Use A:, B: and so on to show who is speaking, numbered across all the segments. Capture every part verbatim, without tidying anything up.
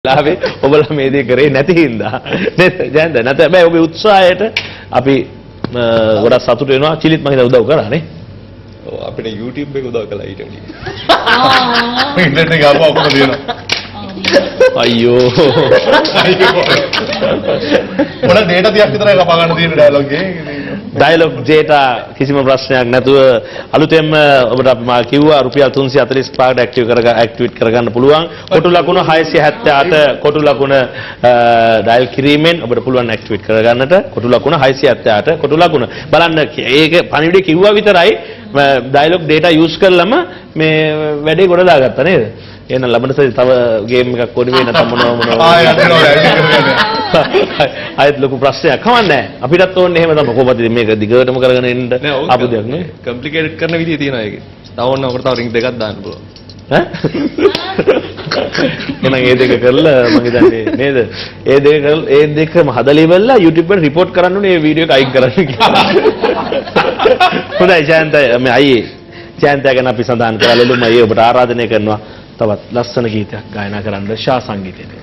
A: ලාවේ ඔබලා මේ දේ කරේ නැති හින්දා නේද ජයන්ත නැත්නම් හැබැයි ඔබේ උත්සාහයට අපි ගොඩක් සතුටු වෙනවා චිලිත් මම හිතා උදව් කරා නේ
B: ඔව් අපිට YouTube එක උදව් කළා ඊට වඩා ආ ඉන්ටර්නෙට් එක ආපහු ඔක්කොම දෙනවා අයියෝ අයියෝ මොන ඩේටා තියක් විතරයි කපා ගන්න තියෙන ඩයලොග් එකේ ඩයලොග් ඩේටා කිසිම ප්‍රශ්නයක් නැතුව අලුතෙන්ම ඔබට අපි මා කිව්වා රුපියල් තුන්සිය හතළිස් පහකට ඇක්ටිව් කරගන්න ඇක්ටිවේට් කරගන්න පුළුවන් කොටු ලකුණ හයසිය හැත්තෑ අට කොටු ලකුණ ඩයල් කිරීමෙන් ඔබට පුළුවන් ඇක්ටිවේට් කරගන්නට කොටු ලකුණ හයසිය හැත්තෑ අට කොටු ලකුණ බලන්න ඒක පණිවිඩය කිව්වා විතරයි ඩයලොග් ඩේටා යූස් කරලම මේ වැඩේ ගොඩ දාගත්තා නේද එහෙනම් ලබන සති තව ගේම් එකක් ඕනේ වෙයි නැත්නම් මොනවා මොනවා ආයෙ යනවා ආයෙත් ලොකු ප්‍රශ්නයක් කවන්නේ අපිටත් ඕනේ එහෙම තමයි කොහොමද මේක දිගටම කරගෙන එන්න ආපු දෙයක් නේ කම්ප්ලිකේටඩ් කරන විදිය තියෙනවා ඒකේ තව ඕන අපිට තව රින්ග් දෙකක් දාන්න පුළුවන් ඈ එහෙනම් ඒ දෙක කරලා මම හිතන්නේ නේද ඒ දෙක කරලා ඒ දෙකම හදලා ඉවරලා YouTube එකට report කරන්න ඕනේ මේ වීඩියෝ එක අයින් කරන්න කියලා හොඳයි ජයන්ත මේ අයියේ ජයන්ත ගැන අපි සඳහන් කරලා ලොළුම අයියේ ඔබට ආරාධනය කරනවා තවත් ලස්සන ගීතයක් ගායනා කරන්න ශා සංගීතයට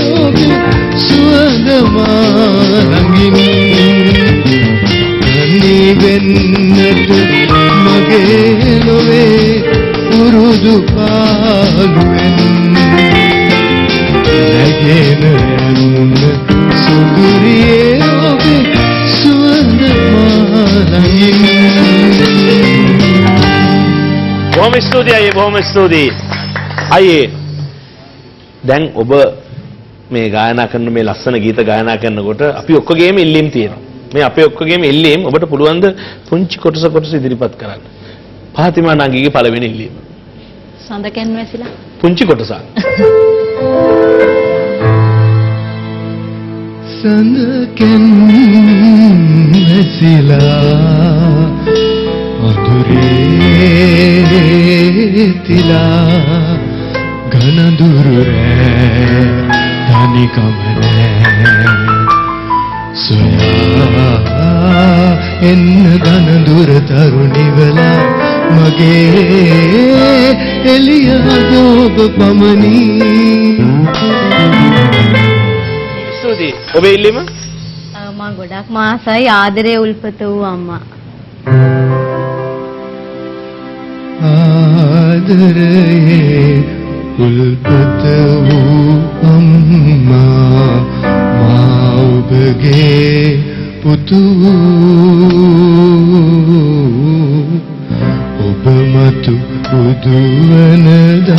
C: සුවඳ මානගින් වෙන්නට මගේ නොවේ පුරුදු පාළුවෙන් නැගෙන යන්න සුගුරියේ ඔබේ සුවඳ මාලයින්.
A: බොහොම ස්තුතියි අයියේ, බොහොම ස්තුතියි අයියේ. දැන් ඔබ මේ ගායනා කරන මේ ලස්සන ගීත ගායනා කරනකොට අපි ඔක්කොගේම ඉල්ලීම් තියෙනවා. මේ අපේ ඔක්කොගේම ඉල්ලීම් ඔබට පුළුවන් ද පුංචි කොටස කොටස ඉදිරිපත් කරන්න. පාතිමා නංගිගේ පළවෙනි ඉල්ලීම.
D: සඳකන් වැසිලා.
A: පුංචි කොටසක්.
C: සඳකන් වැසිලා අඳුරේ තිලා ගනඳුරු රෑ තනිකම නෑ සොයා එන්න ගනඳුර තරුණිවලා මගේ එළිය ඔබ පමණි.
A: ස්තුතියි. ඔබේ ඉල්ලීම?
D: මම ගොඩක් මාසයි ආදරේ උල්පත වූ අම්මා.
C: ආදරේ උල්පත වූ අම්මා මා ඔබගේ පුතු ඔබ මතු උදුවන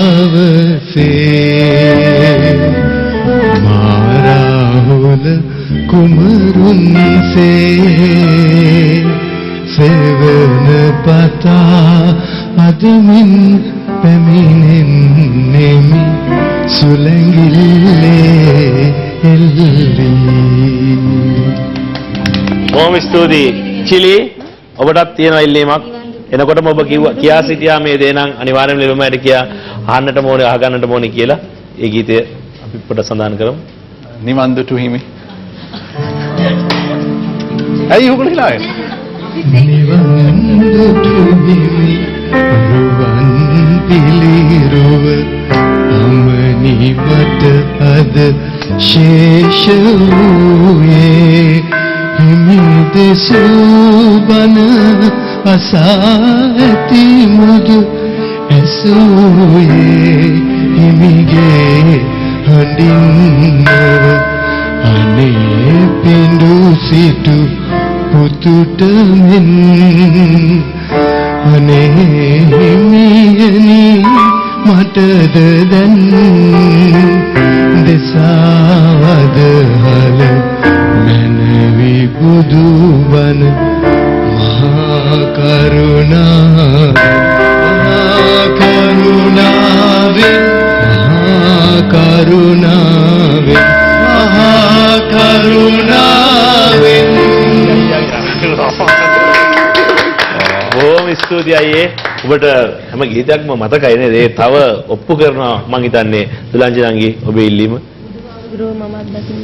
C: දවසේ මා රාහුල කුමරුන්සේ සෙවන පතා අදමින් පැමිණෙන්නෙමි සුලංගිල්ලේ එල්ලී.
A: බොහොම ස්තුතියි. චිලි ඔබටත් තියෙන ඉල්ලීමක්. එනකොටම ඔබ කිව්වා කියා සිටියා මේ දේ නම් අනිවාර්යයෙන්ම ලැබෙමයිද කියා අහන්නට ඕනේ අහගන්නට ඕනේ කියලා. ඒ ගීතය අපි පොඩ සඳහන් කරමු.
B: නිවන් දුටු හිමි. ඇයි උගල හිනාවේ?
C: නිවන් දුටු හිමි රුවන් පිළිරුව අමනිවට අද ශේෂ වූයේ හිමි දෙසුබන අසා ඇති මුදු ඇසූයේ හිමිගේ හඬින් අනේ පිඬු සිටු පුතුට මෙන් අනේ හිමියනි මටද දැන් දෙසාවද හල මනවි බුදුබණ මහා කරුණා මහා කරුණාවෙන් මහා කරුණාවෙන් මහා කරුණාවෙන්.
A: බොහොම ස්තුතියි අයියේ. ඔබට හැම ගීතයක්ම මතකයි නේද? ඒ තව ඔප්පු කරනවා මං හිතන්නේ දුලංජි නංගි ඔබේ ඉල්ලීම.
D: ගුරු මමත් දකින්න.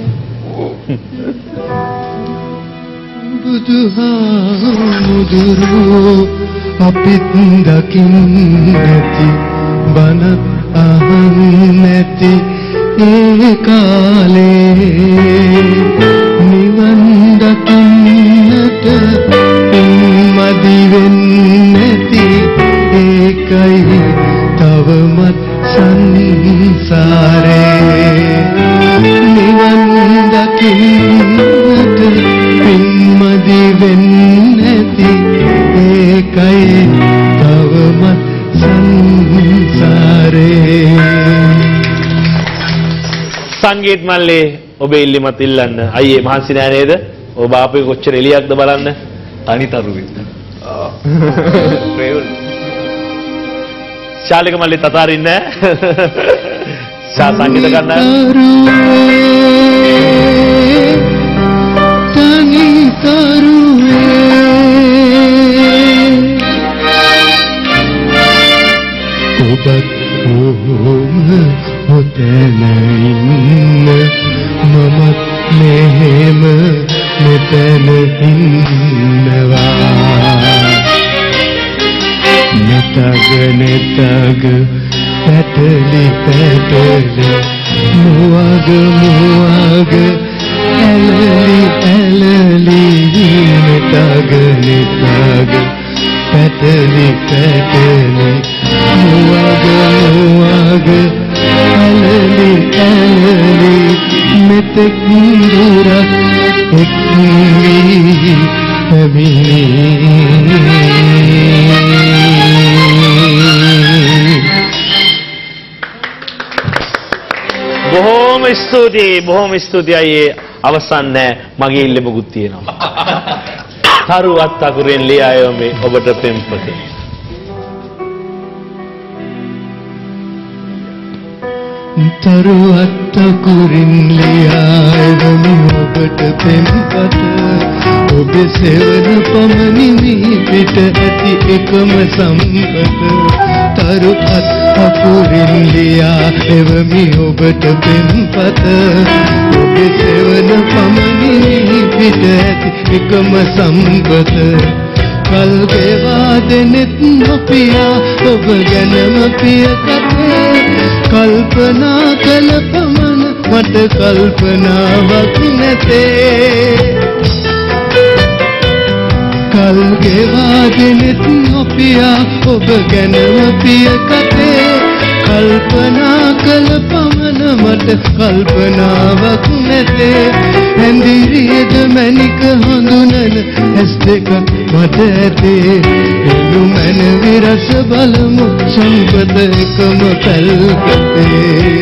C: බුදුහාමුදුරු අපිත් දකින්නති බණත් අහන්නති ඒ කාලේ නිවන් දකින්නට මදි වෙන්නති ඒකයි තවමත් සංසාරේ නිවන් දකින්නට පින්මදි වෙන්නති ඒකයි තවමත් සංසාරේ.
A: සංගීත් මල්ලේ ඔබේ ඉල්ලීමත් ඉල්ලන්න. අයියේ මහන්සි නෑ නේද? ඔබ ආපේ කොච්චර එලියක්ද බලන්න.
B: තනිතරුවෙන්.
A: ප්‍රේවල්. ශාලික මල්ලේ තතාරින්නේ නෑ. ශා සංගීත ගන්න.
C: තනිතරුවේ ඔබත් ඔහොම ඔතන ඉන්න මමත් මෙහෙම මෙතන ඉන්නවා නෙතග නෙතග පැටලි පැටලි මුවග මුවග ඇලලි ඇලලි නෙතග නෙතග මුවග පැටලි පැටලි මුවග මුවග අලලි අලලි මෙතෙක් දුරක් එක් වී
A: බොහොම ස්තුතියි බොහොම ස්තුතියි අයියේ අවසන් නෑ මගේ ඉල්ලෙමුකුත් තියෙනවා තරුවත් අකුරෙන් ලියායෝ මේ ඔබට පෙම්පත
C: තරුවත් අකුරින් ලියායෝ මේ ඔබට පෙම්පත ඔබ සෙවන පමණි වී පිට ඇති එකම සම්පත තරුවත් අකුරින් ලියා එවමි ඔබට පෙම්පත ඔබ සෙවන පමණි වී පිට ඇති එකම සම්පත කල් ගෙවා දෙනෙත් නොපියා ඔබ ගැනම පිය කතේ කල්පනා කළ පමණ මට කල්පනාවක් නැතේ කල් ගෙවා දෙනෙත් නොපියා ඔබ ගැනම පිය කතේ කල්පනා කළ පමණ මට කල්පනාවක් නැතේ ඇඳිරියද මැණික හඳුනන ඇස් දෙකක් මට ඇතේ එළු මැනවි රස බලමු සම්පත එකම පැල්කතේ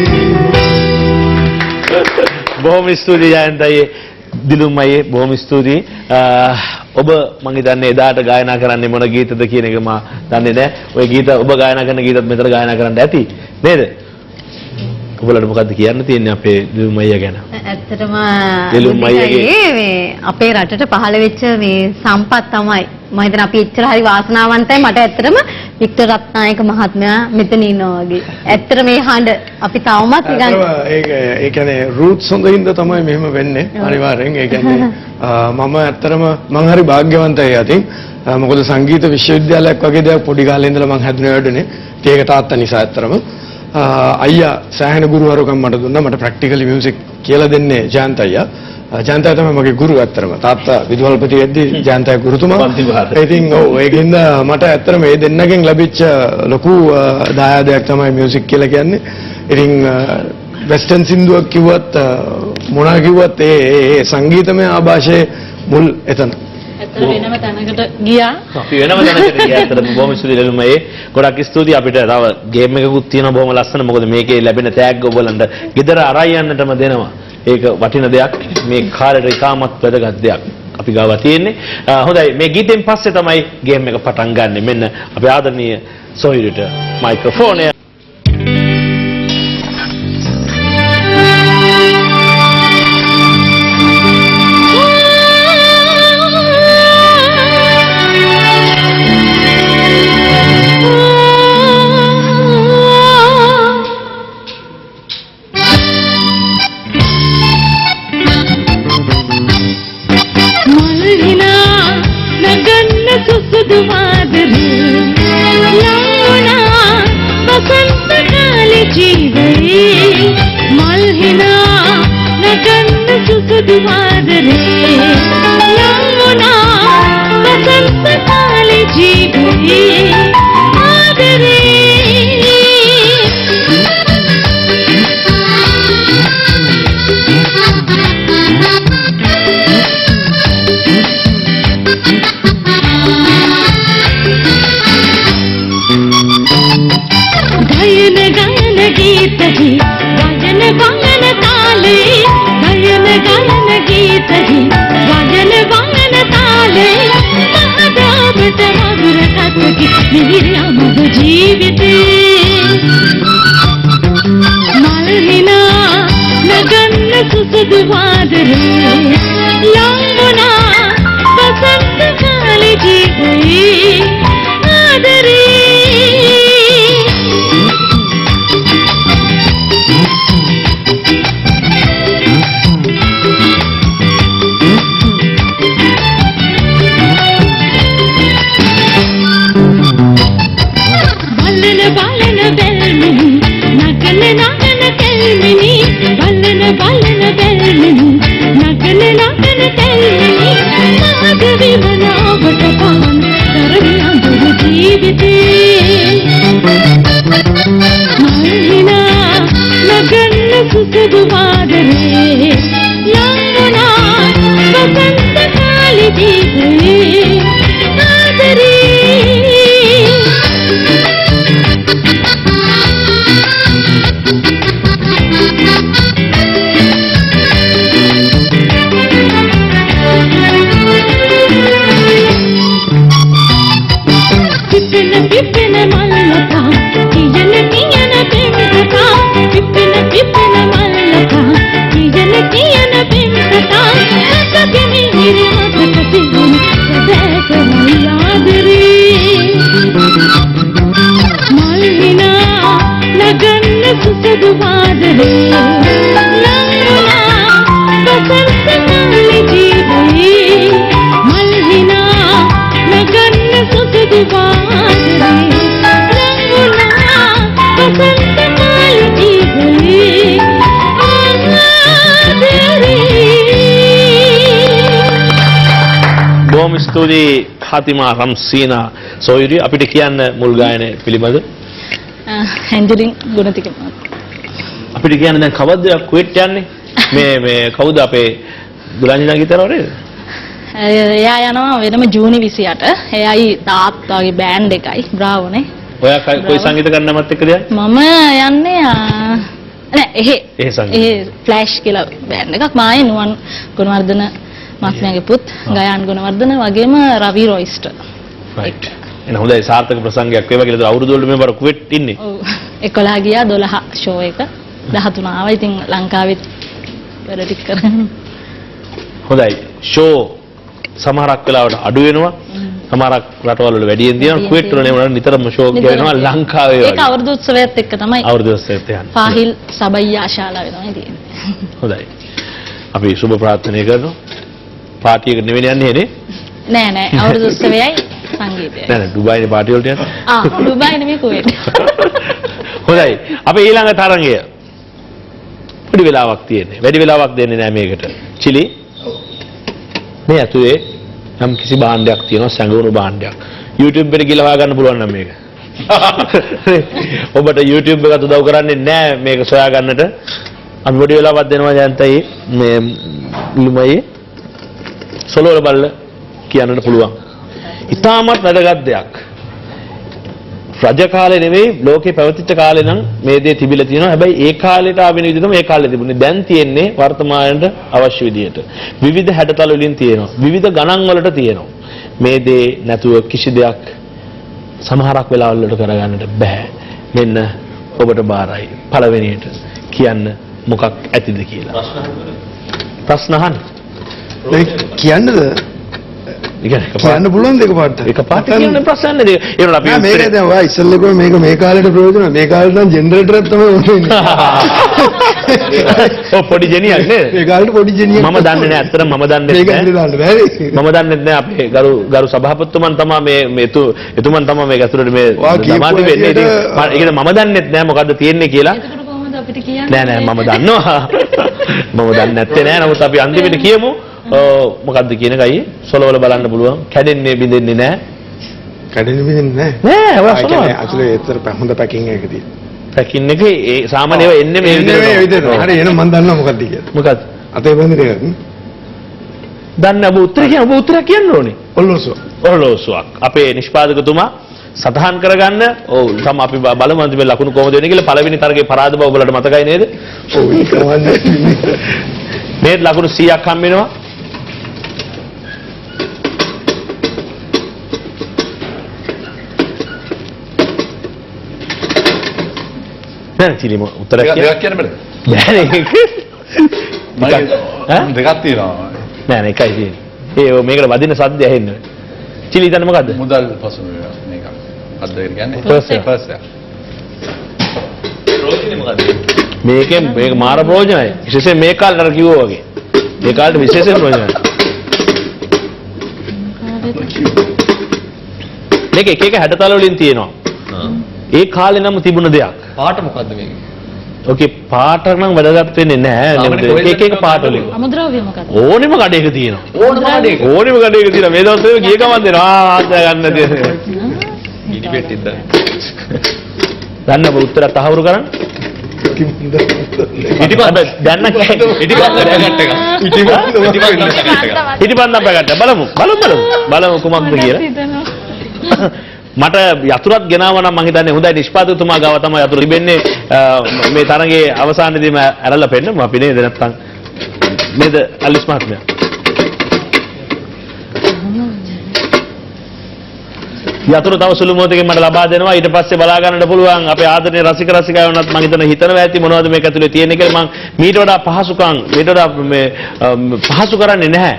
A: බොහොම ස්තුතියි ජයන්ත අයියේ දිලුම් අයියේ බොහොම ස්තුතියි ඔබ මම හිතන්නේ එදාට ගායනා කරන්නේ මොන ගීතද කියන එක මම දන්නේ නැහැ. ඔය ගීත ඔබ ගායනා කරන ගීතත් මෙතන ගායනා කරන්න ඇති නේද? ඔබලට මොකද්ද කියන්න තියෙන්නේ අපේ දිලුම් අයියා ගැන?
D: ඇත්තටම
A: දිලුම් අයියාගේ
D: මේ අපේ රටට පහළ වෙච්ච මේ සම්පත් තමයි. මම හිතන අපි එච්චර හරි වාසනාවන්තයි මට ඇත්තටම වික්ටර් රත්නායක මහත්මයා මෙතන ඉන්නවා වගේ. ඇත්තට මේ හඬ අපි තවමත් නිකන්
E: ඒක ඒ කියන්නේ රූට්ස් හොඳින්ද තමයි මෙහෙම වෙන්නේ අනිවාර්යෙන්. ඒ කියන්නේ මම ඇත්තටම මම හරි වාග්යවන්තයි අතින්. මොකද සංගීත විශ්වවිද්‍යාලයක් වගේ දෙයක් පොඩි කාලේ ඉඳලා මම හැදුනේ වැඩනේ. ඒක තාත්තා නිසා ඇත්තටම අයියා සෑහෙන ගුරුවරුකම් මට දුන්නා. මට ප්‍රැක්ටිකලි මියුසික් කියලා දෙන්නේ ජයන්ත අයියා. ජයන්ත තමයි මගේ ගුරු ඇත්තටම. තාත්තා විදුහල්පති වෙද්දී ජයන්ත ගුරුතුමා. ඉතින් ඔව් ඒකින්ද මට ඇත්තටම මේ දෙන්නගෙන් ලැබිච්ච ලොකු දායාදයක් තමයි මියුසික් කියලා කියන්නේ. ඉතින් වෙස්ටර්න් සින්දුවක් කිව්වත් මොනවා කිව්වත් ඒ සංගීතමය ආభాෂයේ මුල් එතන.
F: ඇත්තට වෙනම තැනකට ගියා.
A: අපි වෙනම තැනකට ගියා. ඇත්තටම බොහොම ස්තුතියි ලෙලුමයි. ගොඩක් ස්තුතියි අපිට තව ගේම් එකකුත් තියෙනවා බොහොම ලස්සන. මොකද මේකේ ලැබෙන තෑග්ග ඔයගලන්ට ගෙදර අරයි යන්නටම දෙනවා. ඒක වටින දෙයක්. මේ කාලේට ඉතාමත් වැදගත් දෙයක්. අපි ගාව තියෙන්නේ. හොඳයි මේ ගීතෙන් පස්සේ තමයි ගේම් එක පටන් ගන්නෙ. මෙන්න අපි ආදරණීය සොහිරිට මයික්‍රොෆෝනය
F: සුසුදු වාදනේ ලංගුණා වසන්ත කාලි දීපේ ආදරේ පිපෙන පිපෙන මල්ලතා කියන කියන පෙම්කතා පිපෙන පිපෙන මල්ලතා කියන කියන පෙම්කතා සකෙමි හිරමකට තිබුණ සැදකමයි ආදරේ මල්හිනා නගන්න සුසුදු වාදනේ ලංගුණා වසන්ත කාලි ජීවේ මල්හිනා නගන්න සුසුදු වාදනේ ලංගුණා වසන්ත කාලි ජීවේ
A: බොහොම ස්තුතියි හතිමා රම්සීනා සොයුරි අපිට කියන්න මුල් ගායනය පිළිබඳ
F: හැන්ජලින් ගුණතික
A: අපිට කියන්න දැන් කවද්ද කුවේට් යන්නේ මේ මේ කවුද අපේ දුරංජනා ගීතරවරේද
F: එයා යනවා වෙනම ජූනි විසිඅට එයයි තාත්තාගේ බෑන්ඩ් එකයි බ්‍රාවෝනේ
A: ඔයා කොයි සංගීත කරන්නමත් එක්කද යන්නේ
F: මම යන්නේ ආ, නෑ එහෙ
A: එහෙ සංගීත.
F: එහෙ ෆ්ලෑෂ් කියලා බෑන්ඩ් එකක් මායේ නුවන් ගුණවර්ධන මහත්මයාගේ පුත් ගයාන් ගුණවර්ධන වගේම රවි රොයිස්ට්
A: රයිට් එන හොඳයි සාර්ථක ප්‍රසංගයක් වේවා කියලා අවුරුදු වලට මේ බර කුවේට් ඉන්නේ
F: ඔව් එකොළහ ගියා දොළහ ෂෝ එක දහතුන ආවා ඉතින් ලංකාවෙත් වැඩ ටික කරගෙන
A: හොඳයි ෂෝ සමහරක් වෙලාවට අඩු වෙනවා සමහරක් රටවල් වල වැඩියෙන් දිනනවා කුවේට් වල නේ නිතරම ෂෝ වෙනවා ලංකාවේ වගේ
F: ඒක අවුරුදු උත්සවයත් එක්ක තමයි
A: අවුරුදු උත්සවයත් යන්නේ
F: පාහිල් සබයියා ශාලාවේ තමයි තියෙන්නේ
A: හොඳයි අපි සුබ ප්‍රාර්ථනා කරනවා පාටි එක නෙවෙයි යන්නේ නේ
F: නෑ නෑ අවුරුදු උත්සවයයි සංගීතයයි
A: නෑ නෑ ඩුබායිනේ පාටි වලට යන්නේ
F: ආ ඩුබායි නෙමෙයි කුවේට්
A: හොඳයි අපි ඊළඟ තරංගය පොඩි වෙලාවක් තියෙන්නේ වැඩි වෙලාවක් දෙන්නේ නෑ මේකට චිලි මේ ඇතුලේ නම් කිසි භාණ්ඩයක් තියෙනවා සංගුණු භාණ්ඩයක් YouTube එකට ගිහලා හොයාගන්න පුළුවන් නම් මේක ඔබට YouTube එකට උදව් කරන්නේ නෑ මේක සොයාගන්නට අපි පොඩි වෙලාවක් දෙනවා ජයන්තයි මේ ලුමයි සොලවල බල්ල කියන්නට පුළුවන් ඉතාමත් වැදගත් දෙයක් රජ කාලේ නෙවෙයි ලෝකේ පැවතිච්ච කාලේ නම් මේ දේ තිබිලා තියෙනවා හැබැයි ඒ කාලේට ආවෙන විදිහටම ඒ කාලේ තිබුණේ දැන් තියෙන්නේ වර්තමානයට අවශ්‍ය විදිහට විවිධ හැඩතල වලින් තියෙනවා විවිධ ගණන් වලට තියෙනවා මේ දේ නැතුව කිසි දෙයක් සමහරක් වෙලාවල් වලට කරගන්නට බෑ මෙන්න ඔබට බාරයි පළවෙනියට කියන්න මොකක් ඇතිද කියලා ප්‍රශ්න අහන්න
E: කියන්නද කියන්න පුළුවන් දෙක පාට
A: එක පාට කියන්න ප්‍රශ්න නෑ ඒනොත් අපි
E: මේක දැන් ඔයා ඉස්සෙල්ලා මේක මේ කාලේට ප්‍රයෝජන මේ කාලේට නම් ජෙනරේටරයක් තමයි ඕනේ
A: ඔව් පොඩි ජෙනියක් නේද
E: මේ කාලේට පොඩි ජෙනියක්
A: මම දන්නේ නෑ ඇත්තටම මම දන්නේ
E: මේක
A: නෑ
E: ඇතුලේ දාන්න බැරි
A: මම දන්නේ නෑ අපේ ගරු ගරු සභාපතිතුමන් තමයි මේ මේ තු එතුමන් තමයි මේක ඇතුළේ මේ සමාධි වෙන්නේ ඉතින් ඒක මම දන්නේ නෑ මොකද්ද තියෙන්නේ කියලා
F: එතකොට කොහොමද අපිට කියන්නේ
A: නෑ නෑ මම දන්නවා මම දන්නේ නැත්තේ නෑ නමුත් අපි අන්තිමට කියමු මොකද්ද කියන එකයි සොලවල බලන්න පුළුවන් කැඩෙන්නේ බිඳෙන්නේ නෑ
E: කැඩෙන්න බින්දන්නේ
A: නෑ ඔයා
E: නැහැ
A: සොලවල
E: ඇතුලේ ඒතර හොඳ පැකින් එකක් තියෙනවා
A: පැකින් එකේ ඒ සාමාන්‍ය ඒවා එන්නේ මේ
E: මේ විදිහට හරි එහෙනම් මම දන්නවා මොකක්ද කියලා
A: මොකද්ද
E: අතේ බඳින එකක්
A: දන්නේ ඔබ උත්තර කියන ඔබ උත්තර කියන්න ඕනේ
E: ඔල්ලෝසෝ
A: ඔරලෝසුවක් අපේ නිෂ්පාදකතුමා සටහන් කරගන්න ඔව් තම අපි බලමු අන්තිමේ ලකුණු කොහොමද වෙන්නේ කියලා පළවෙනි තරගයේ පරාද බව ඔයාලට මතකයි නේද
E: ඔව් ඒක වන්නේ
A: මේ ලකුණු සීයක් හම්බ වෙනවා නෑ චිලිම උත්තරයක් කියන්න
B: දෙකක් කියන්න බැරිද?
A: බෑනේ
B: මම දෙකක් තියෙනවා.
A: නෑ නෑ එකයි තියෙන්නේ ඒ මේකට වදින සද්දය ඇහෙන්නේ චිලි දන්නේ මොකද්ද
B: මුදල් පසු මේක. අද කියන්නේ
A: First එක.
B: first එක. රෝජිනේ මොකද්ද?
A: මේකෙන් මේක මාර ප්‍රයෝජනයි විශේෂයෙන් මේ කාලේ අර කිව්වා වගේ මේ කාලේ විශේෂයෙන් ප්‍රයෝජනයි මේක එක එක හැඩතල වලින් තියෙනවා ඒ කාලේ නම් තිබුණ දෙයක්
B: පාට මොකද්ද මේක?
A: ඕකේ පාට නම් වැදගත් වෙන්නේ නැහැ නේද එක එක පාට වලින්
F: අමුද්‍රව්‍ය මොකක්ද
A: ඕනෙම කඩේක තියෙනවා
B: ඕනම කඩේක.
A: ඕනෙම කඩේක තියෙනවා මේ දවස්වල ගිය ගමන් දෙනවා ආ ආත්‍ය ගන්න තියෙනවා
B: ඉඩි පෙට්ටිද?
A: දන්න ඔබ උත්තර තහවුරු කරන්න ඉටිපන්ද දැන් නම් ඉටිපන්ද පැකට් එක. ඉටිපන්ද ඉටිපන්ද පැකට් බලමු. බලමු බලමු. බලමු කුමක්ද කියලා. මට යතුරක් ගෙනාව නම් මම හිතන්නේ හොඳයි නිෂ්පාදකතුමා ගාව තමයි යතුරු තිබෙන්නේ මේ තරඟයේ අවසානයේදීම ඇරලා පෙන්නමු අපි නේද නැත්තම් නේද අලිස් මහත්මයා. යතුරු තව සුළු මොහොතකින් මට ලබා දෙනවා ඊට පස්සේ බලා ගන්නට පුළුවන් අපේ ආදරණීය රසික රසිකාවන්වත් මම හිතන හිතනවා ඇති මොනවද මේක ඇතුලේ තියෙන්නේ කියලා. මම මීට වඩා පහසුකම් මීට වඩා මේ පහසු කරන්නේ නැහැ.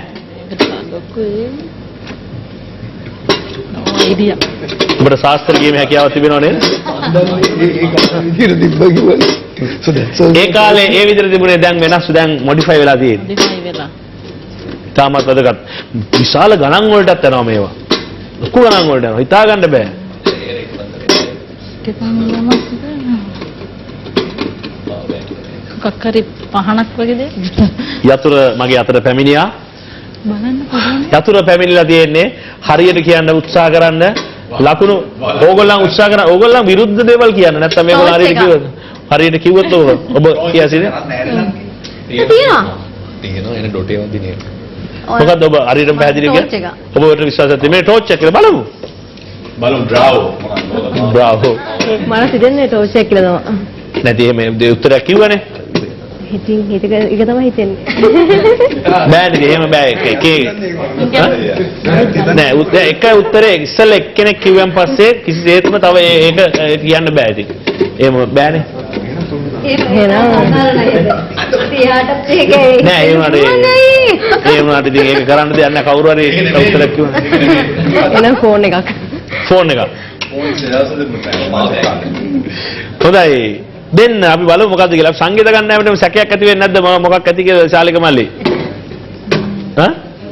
A: ඔබට ශාස්ත්‍ර කීමේ හැකියාව තිබෙනව නේද? ඒ කාලේ ඒ විදිහට තිබුණේ දැන් වෙනස් දැන් මොඩිෆයි වෙලා තියෙන්නේ.
F: මොඩිෆයි වෙලා.
A: තාමත් වැදගත්. විශාල ගණන් වලටත් යනවා මේවා. ලොකු ගණන් වලට යනවා. හිතා ගන්න බෑ.
F: කක්කරි පහනක් වගේ දෙයක්.
A: යතුරු මගේ අතට පැමිණියා.
F: බලන්න පුළුවන්.
A: යතුරු පැමිණිලා තියෙන්නේ හරියට කියන්න උත්සාහ කරන්න ලකුණු ඕගොල්ලන් උත්සාහ කරන ඕගොල්ලන් විරුද්ධ දේවල් කියන්න නැත්නම් මේගොල්ලෝ හරියට කිව්වද හරියට කිව්වොත් ඔබ කියාසිද
D: තියෙනවා
B: තියෙනවා එන ඩොට් එකක් දිනේ
A: මොකද්ද ඔබ හරියටම පැහැදිලි කිය ඔබට විශ්වාසයක් තියෙන්නේ මේ ටෝච් එක කියලා බලමු
B: බලමු බ්‍රාවෝ
A: බ්‍රාවෝ
D: මම හිතන්නේ ටෝච් එක කියලා තමයි
A: නැති එහෙම උත්තරයක් කිව්වනේ
D: හිතින් හිතක එක තමයි හිතෙන්නේ
A: බෑනේ එහෙම බෑ එකේ නෑ උත්තර එක උත්තරේ ඉස්සෙල්ලා එක්කෙනෙක් කිව්වන් පස්සේ කිසිසේත්ම තව ඒක කියන්න බෑ ඉතින් එහෙම බෑනේ
D: එහෙනම් තියාටත් ඒකේ
A: නෑ ඒ වුණාට ඒ වුණාට ඉතින් ඒක කරන්න දෙයක් නෑ කවුරු හරි උත්තරයක් කිව්වොත්
D: එහෙනම් ෆෝන් එකක්
A: ෆෝන් එකක් හොඳයි දෙන්න අපි බලමු මොකද්ද කියලා. සංගීත ගන්න හැමෝටම සැකයක් ඇති වෙන්නේ නැද්ද මම මොකක් ඇති කියලා ශාලික මල්ලි? හා?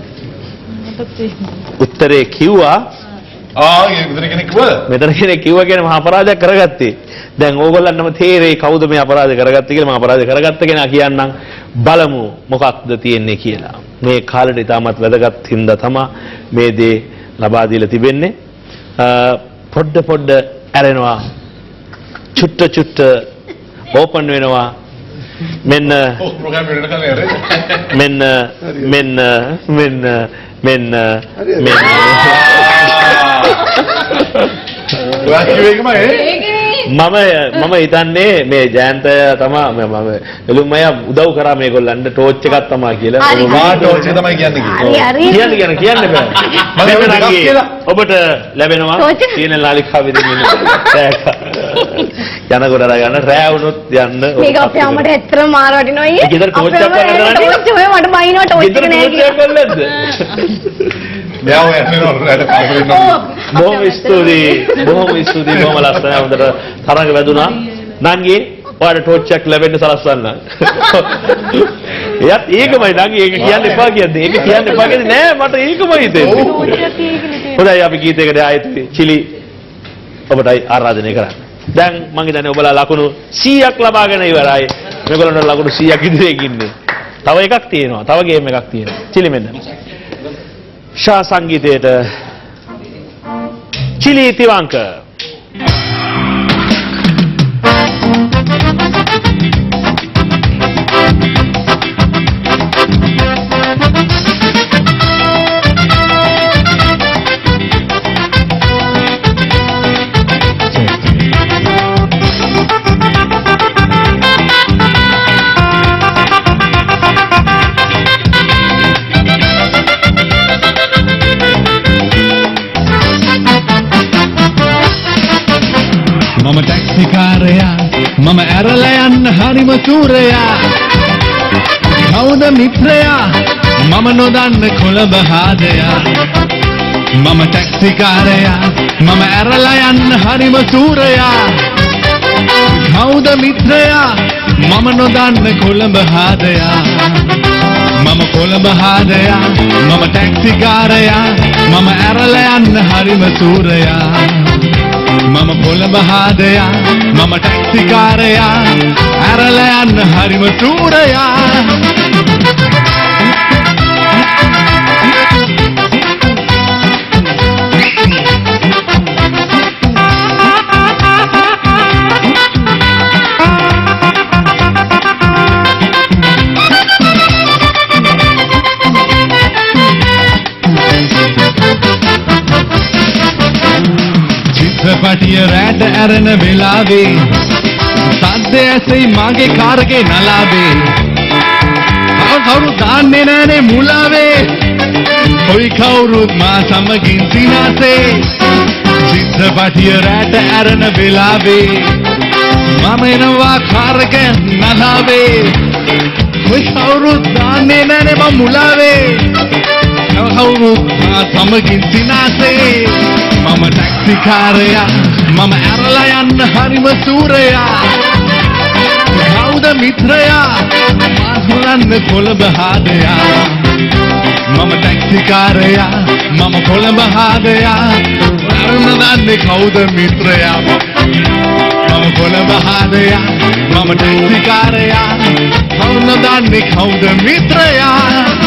A: උත්තරේ කිව්වා
B: ආ මෙතන කෙනෙක් කිව්වද?
A: මෙතන කෙනෙක් කිව්වා කියන මහා අපරාධයක් කරගත්තේ. දැන් ඕගොල්ලන්ටම තේරෙයි කවුද මේ අපරාධ කරගත්තේ කියලා. මහා අපරාධ කරගත්ත කෙනා කියන්නම් බලමු මොකක්ද තියෙන්නේ කියලා. මේ කාලෙට ඉතාමත් වැදගත් හින්දා තමයි මේ දේ ලබා දීලා තිබෙන්නේ. පොඩ පොඩ ඇරෙනවා. චුට්ට චුට්ට ඕපන් වෙනවා මෙන්න
B: ප්‍රෝග්‍රෑම් එකට කලින් හරි
A: මෙන්න මෙන්න මෙන්න මෙන්න මෙන්න
B: ඔයා කිව්වේ එකම නේ
A: මම මම හිතන්නේ මේ ජයන්ත තමයි මම එළුම්මය උදව් කරා මේගොල්ලන්ට ටෝච් එකක් තමයි කියලා
B: මා ටෝච් එක තමයි කියන්නේ
A: කියන්න කියන්න කියන්න බෑ මම නංගි ඔබට ලැබෙනවා තියෙන නාලිකාවේ දෙන්නේ යනකොට අරගන්න රෑ වුණොත් යන්න
D: මේක අපේ අම්මට ඇත්තටම මාර වටිනවා ඊයේ
A: ගෙදර ටෝච් එකක් කරලා
D: ටෝච් ඔය මට බයිනවා ටෝච් එක නෑ
A: කියලා
B: මෙයා ඔය යන්නේ නෝරට කාපරින්න
A: බොහොම ස්තුතියි බොහොම ස්තුතියි බොහොම ලස්සනයි හොඳට තරඟ වැදුනා නංගි ඔයාලට ටෝච් එකක් ලැබෙන්න සලස්වන්න එයත් ඒකමයි නංගි ඒක කියන්න එපා කියන්නේ ඒක කියන්න එපා කියන්නේ නෑ මට ඒකමයි හිතෙන්නේ හොඳයි අපි ගීතයකට ආයෙත් චිලි ඔබටයි ආරාධනය කරන්නේ දැන් මං හිතන්නේ ඔබලා ලකුණු සීයක් ලබාගෙන ඉවරයි මේගොල්ලන්ට ලකුණු සීයක් ඉදිරියේ ඉන්නේ තව එකක් තියෙනවා තව ගේම් එකක් තියෙනවා චිලි මෙන්න ශා සංගීතයට චිලි තිවාංක
C: මම ටැක්සිකාරයා මම ඇරලා යන්න හරිම සූරයා කවුද මිත්‍රයා මම නොදන්න කොළඹ හාදයා මම ටැක්සිකාරයා මම ඇරලා යන්න හරිම සූරයා කවුද මිත්‍රයා මම නොදන්න කොළඹ හාදයා මම කොළඹ හාදයා මම ටැක්සිකාරයා මම ඇරලා යන්න හරිම සූරයා මම කොළඹ හාදයා මම ටැක්සිකාරයා ඇරලා යන්න හරිම සූරයා චිත්‍රපටිය රැට ඇරෙන වෙලාවේ සද්ද ඇසෙයි මගේ කාර්ගේ නලාවේ කවුරු දාන්නේ නැනේ මුලාවේ කොයි කවුරුත් මා සමගින් සිනාසේ චිත්‍රපටිය රැට ඇරෙන වෙලාවේ මම එනවා කාර්ගේ නලාවේ කොයි කවුරුත් දාන්නේ නැනේ මම මුලාවේ කවුරුත් මා සමගින් සිනාසේ මම ටැක්සි කාරයා මම ඇරලා යන්න හරිම සූරයා කවුද මිත්‍රයා මා හොලන්න කොළඹ හාදයා මම ටැක්සි කාරයා මම කොළඹ හාදයා අරුණ දන්නේ කවුද මිත්‍රයා මම කොළඹ හාදයා මම ටැක්සි කාරයා අරුණ දන්නේ කවුද මිත්‍රයා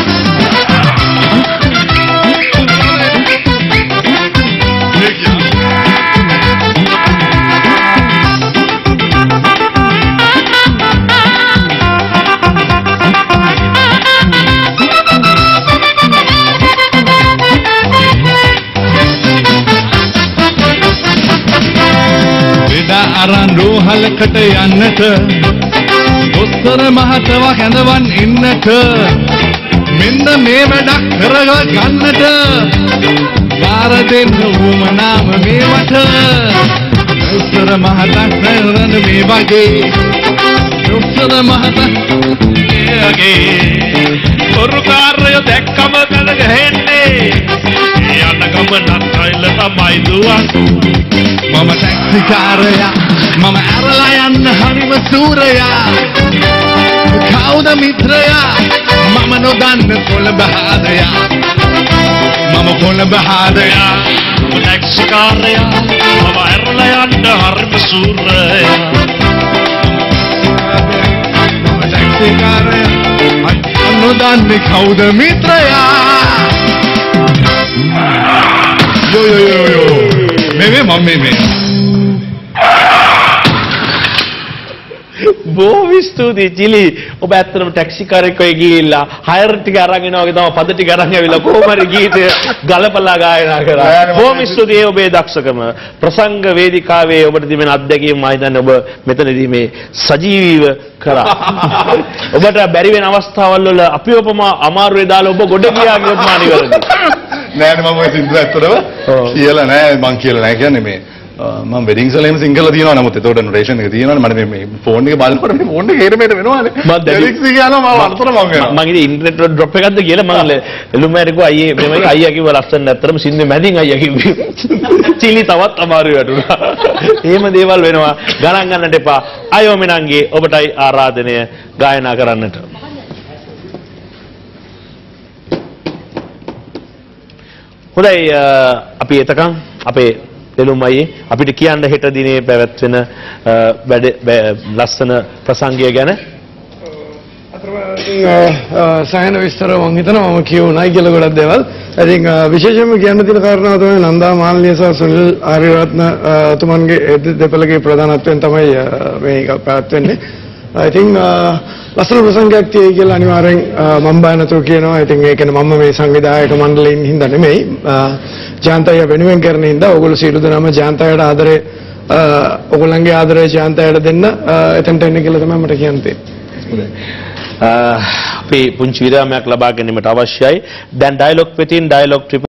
C: අරන් රෝහලකට යන්නට දොස්තර මහත්තයා කැඳවන් ඉන්නට මෙන්න මේ වැඩක් කරග ගන්නට බාර දෙන්න උවමනාම මේවට දොස්තර මහත්තයා කරන මේ වගේ දොස්තර මහත්තයා
A: ඔරුකාරය දැක්කම කන ගහන්නේ යන්න ගමනක් අයිල තමයි දුවන්නේ
C: මම ටැක්සි කාරයා මම ඇරලා යන්න හරිම සූරයා කවුද මිත්‍රයා මම නොදන්න කොළඹ හාදයා මම කොළඹ හාදයා
A: මම ටැක්සි කාරයා මම ඇරලා යන්න හරිම සූරයා
C: මම ටැක්සි කාරයා මම නොදන්න කවුද මිත්‍රයා යෝ යෝ යෝ යෝ මේ මේ මම මේ
A: බොහොම ස්තුතියි චිලි ඔබ ඇත්තටම ටැක්සි කාරයෙක් වෙයි ගිහිල්ලා හයර් ටික අරන් එනවා වගේ තමයි පද ටික අරන් ඇවිල්ලා කොහොම හරි ගීතය ගලපලා ගායනා කරා බොහොම ස්තුතියි ඔබේ දක්ෂකම ප්‍රසංග වේදිකාවේ ඔබට තිබෙන අත්දැකීම් මම හිතන්නේ ඔබ මෙතනදී මේ සජීවීව කරා ඔබට බැරි වෙන අවස්ථාවල් වල අපිවපම අමාරුවේ දාලා ඔබ ගොඩ ගියා කියොත් මා නිවැරදි
B: නෑ නෑ මම ඔය සින්දු ඇත්තටම කියලා නෑ මං කියලා නෑ කියන්නේ මේ මම වෙඩින් සලේම සිංගල්ලා තියෙනවා නමුත් ඒතකොට නොටේෂන් එක තියෙනවානේ මට මේ ෆෝන් එක බලනකොට මේ ෆෝන් එක හේර මෙහෙට වෙනවානේ මම ලිරික්ස් කියනවා මම අර්ථන මම වෙනවා
A: මම ඉතින් ඉන්ටර්නෙට් වල ඩ්‍රොප් එකක්ද කියලා මම එළුමෑට කිව්වා අයියේ මෙමයි අයියා කිව්වා ලස්සන නැත්තරම සින්දු මැදින් අයියා කිව්වේ චිලි තවත් අමාරු වැටුණා එහෙම දේවල් වෙනවා ගණන් ගන්නට එපා අයෝ මිනංගේ ඔබටයි ආරාධනය ගායනා කරන්නට හොඳයි අපි එතකන් අපේ එළුම් අයියේ අපිට කියන්න හෙට දිනේ පැවැත්වෙන වැඩ ලස්සන ප්‍රසංගය ගැන
E: සයන විස්තර මම හිතනවා මම කියුණායි කියලා ගොඩක් දේවල්. ඉතින් විශේෂයෙන්ම කියන්න තියෙන කාරණාව තමයි නන්දා මාල්නිය සහ සුනිල් ආරියරත්න තුමන්ගේ දෙපළගේ ප්‍රධානත්වයෙන් තමයි මේක පැවැත්වෙන්නේ. I think ලස්සන ප්‍රසංගයක් තියෙයි කියලා අනිවාර්යෙන් මම බය නැතුව කියනවා. ඉතින් ඒ කියන්නේ මම මේ සංවිධායක මණ්ඩලයෙන් හින්දා නෙමෙයි. ජාන්තය වෙනුවෙන් කරන හින්දා ඕගොල්ලෝ සියලු දෙනාම ජාන්තයට ආදරේ ඕගොල්ලන්ගේ ආදරේ ජාන්තයට දෙන්න එතනට එන්න කියලා තමයි මට කියන්න තියෙන්නේ.
A: අපි පුංචි විරාමයක් ලබා ගැනීමට අවශ්‍යයි. දැන් ඩයලොග් පිටින් ඩයලොග්